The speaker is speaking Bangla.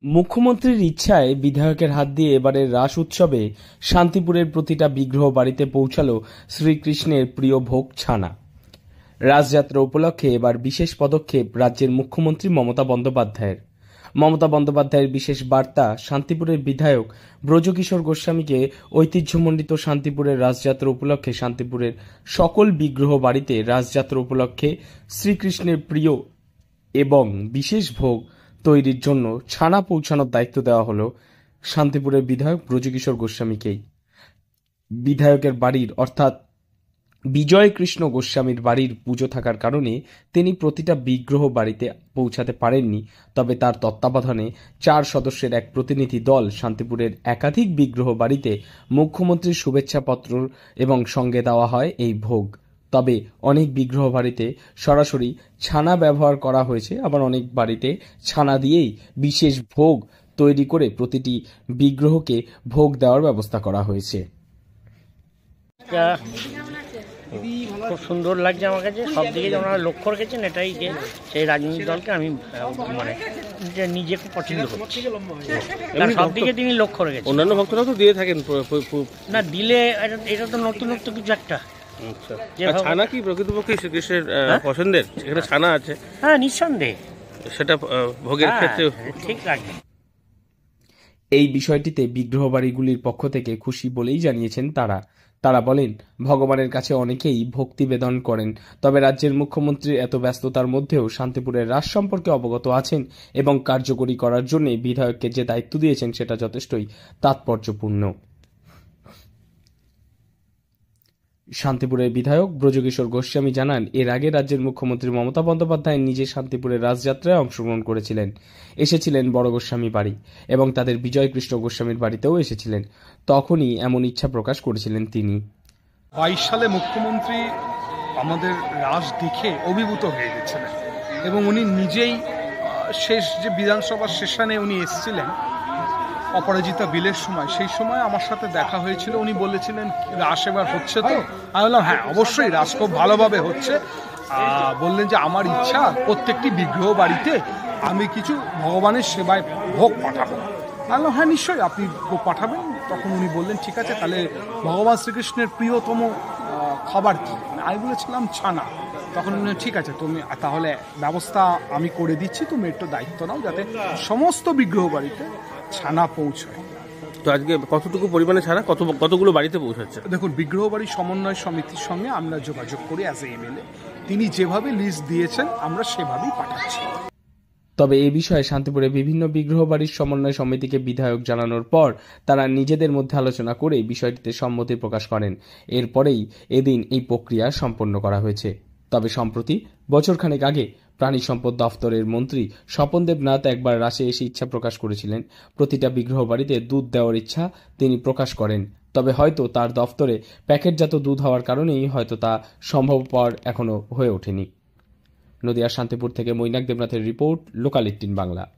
মুখ্যমন্ত্রীর ইচ্ছায় বিধায়কের হাত দিয়ে এবারের রাস উৎসবে শান্তিপুরের প্রতিটা বিগ্রহ বাড়িতে পৌঁছালো শ্রীকৃষ্ণের প্রিয় ভোগ ছানা। রাসযাত্রা উপলক্ষে এবার বিশেষ পদক্ষেপ রাজ্যের মুখ্যমন্ত্রী মমতা বন্দ্যোপাধ্যায়ের বিশেষ বার্তা শান্তিপুরের বিধায়ক ব্রজকিশোর গোস্বামীকে ঐতিহ্যমণ্ডিত শান্তিপুরের রাসযাত্রা উপলক্ষে শান্তিপুরের সকল বিগ্রহ বাড়িতে রাসযাত্রা উপলক্ষে শ্রীকৃষ্ণের প্রিয় এবং বিশেষ ভোগ তৈরির জন্য ছানা পৌঁছানোর দায়িত্ব দেওয়া হলো শান্তিপুরের বিধায়ক ব্রজকিশোর গোস্বামীকেই। বিধায়কের বাড়ির অর্থাৎ বিজয় কৃষ্ণ গোস্বামীর বাড়ির পুজো থাকার কারণে তিনি প্রতিটা বিগ্রহ বাড়িতে পৌঁছাতে পারেননি। তবে তার তত্ত্বাবধানে 4 সদস্যের এক প্রতিনিধি দল শান্তিপুরের একাধিক বিগ্রহ বাড়িতে মুখ্যমন্ত্রীর শুভেচ্ছাপত্র এবং সঙ্গে দেওয়া হয় এই ভোগ। তবে অনেক বিগ্রহ বাড়িতে সরাসরি ছানা ব্যবহার করা হয়েছে, আবার অনেক বাড়িতে ছানা দিয়েই বিশেষ ভোগ তৈরি করে প্রতিটি বিগ্রহকে ভোগ দেওয়ার ব্যবস্থা করা হয়েছে। খুব সুন্দর লাগছে আমার কাছে। সব দিকে ওনারা লক্ষ্য রেখেছেন এটাই যে সেই রাজনৈতিক দলকে আমি মানে নিজে খুব পছন্দ করছি। সব দিকে তিনি লক্ষ্য রেখেছেন। অন্যান্য ভক্তরা তো দিয়ে থাকেন না, দিলে এটা তো নতুনত্ব কিছু একটা। ছানা কি প্রকৃতপক্ষে শ্রীকৃষ্ণের পছন্দের? সেখানে ছানা আছে, হ্যাঁ নিঃসন্দেহে সেটা ভোগের ক্ষেত্রে ঠিক লাগবে। এই বিষয়টিতে বিগ্রহ বাড়িগুলির পক্ষ থেকে খুশি বলেই জানিয়েছেন তারা বলেন, ভগবানের কাছে অনেকেই ভক্তি বেদন করেন, তবে রাজ্যের মুখ্যমন্ত্রীর এত ব্যস্ততার মধ্যেও শান্তিপুরের রাস সম্পর্কে অবগত আছেন এবং কার্যকরী করার জন্য বিধায়ককে যে দায়িত্ব দিয়েছেন সেটা যথেষ্টই তাৎপর্যপূর্ণ। শান্তিপুরের বিধায়ক ব্রজকিশোর গোস্বামী জানান, এর আগে রাজ্যের মুখ্যমন্ত্রী মমতা বন্দ্যোপাধ্যায় নিজে শান্তিপুরের রাসযাত্রায় অংশগ্রহণ এসেছিলেন বড় গোস্বামী বাড়ি এবং তাদের বিজয় কৃষ্ণ গোস্বামীর বাড়িতেও এসেছিলেন। তখনই এমন ইচ্ছা প্রকাশ করেছিলেন তিনি। 22 সালে মুখ্যমন্ত্রী আমাদের রাস দেখে অভিভূত হয়ে গেছিলেন এবং উনি নিজেই শেষ যে বিধানসভার সেশনে উনি এসেছিলেন অপরাজিতা বিলের সময়, সেই সময় আমার সাথে দেখা হয়েছিল। উনি বলেছিলেন রাস এবার হচ্ছে তো? আমি বললাম হ্যাঁ অবশ্যই রাস খুব ভালোভাবে হচ্ছে। বললেন যে আমার ইচ্ছা প্রত্যেকটি বিগ্রহ বাড়িতে আমি কিছু ভগবানের সেবায় ভোগ পাঠাবো। আমি বললাম হ্যাঁ নিশ্চয়ই আপনি ভোগ পাঠাবেন। তখন উনি বললেন ঠিক আছে, তাহলে ভগবান শ্রীকৃষ্ণের প্রিয়তম খাবার কি? আমি বলেছিলাম ছানা। তখন উনি ঠিক আছে, তুমি তাহলে ব্যবস্থা আমি করে দিচ্ছি, তুমি একটু দায়িত্ব নাও যাতে সমস্ত বিগ্রহ বাড়িতে ছানা পৌঁছায়। তো আজকে কতটুকু পরিমাণে ছানা কতগুলো বাড়িতে পৌঁছাচ্ছে? দেখুন, বিগ্রহ বাড়ি সমন্বয় সমিতির সঙ্গে আমরা যোগাযোগ করি অ্যাজ এ এমএলএ। তিনি যেভাবে লিস্ট দিয়েছেন আমরা সেভাবেই পাঠাচ্ছি। তবে এ বিষয়ে শান্তিপুরে বিভিন্ন বিগ্রহ বাড়ির সমন্বয় সমিতিকে বিধায়ক জানানোর পর তারা নিজেদের মধ্যে আলোচনা করে বিষয়টিতে সম্মতি প্রকাশ করেন। এরপরেই এদিন এই প্রক্রিয়া সম্পন্ন করা হয়েছে। তবে সম্প্রতি বছরখানেক আগে প্রাণী সম্পদ দফতরের মন্ত্রী স্বপনদেব নাথ একবার রাসে এসে ইচ্ছা প্রকাশ করেছিলেন প্রতিটা বিগ্রহ বাড়িতে দুধ দেওয়ার ইচ্ছা তিনি প্রকাশ করেন। তবে হয়তো তার দফতরে প্যাকেটজাত দুধ হওয়ার কারণেই হয়তো তা সম্ভবপর এখনো হয়ে ওঠেনি। নদিয়ার শান্তিপুর থেকে মৈনাক দেবনাথের রিপোর্ট, লোকাল 18 বাংলা।